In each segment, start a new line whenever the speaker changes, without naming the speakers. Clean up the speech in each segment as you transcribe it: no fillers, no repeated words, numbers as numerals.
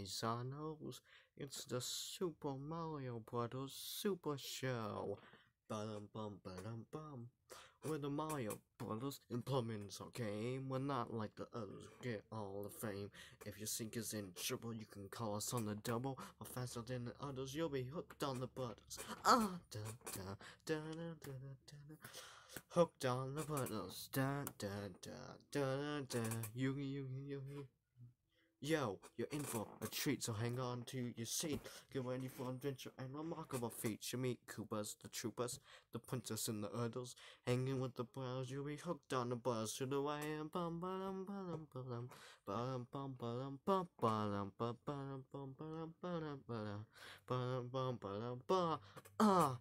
boys and girls, it's the Super Mario Brothers Super Show. Bum bum bum bum. We're the Mario Brothers implements our game. We're not like the others who get all the fame. If your sink is in trouble, you can call us on the double. Or faster than the others, you'll be hooked on the buttons. Ah, da da da da da da. Hooked on the buttons. Da da da da da. Yugi. Yo, you're in for a treat, so hang on to your seat. Get ready for adventure and remarkable feats. You meet Koopas, the troopers, the princess and the others. Hanging with the bros, you'll be hooked on the buzz. To the way and bum bum bum bum bum bum bum bum bum bum bum bum bum bum bum bum bum bum ah.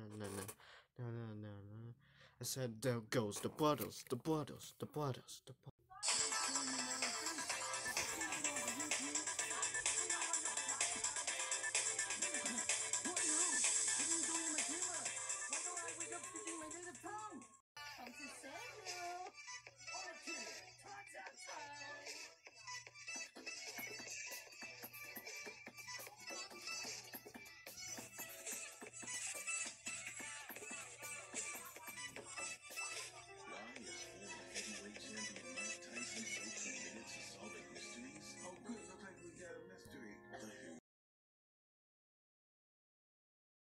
I said, there goes the brothers.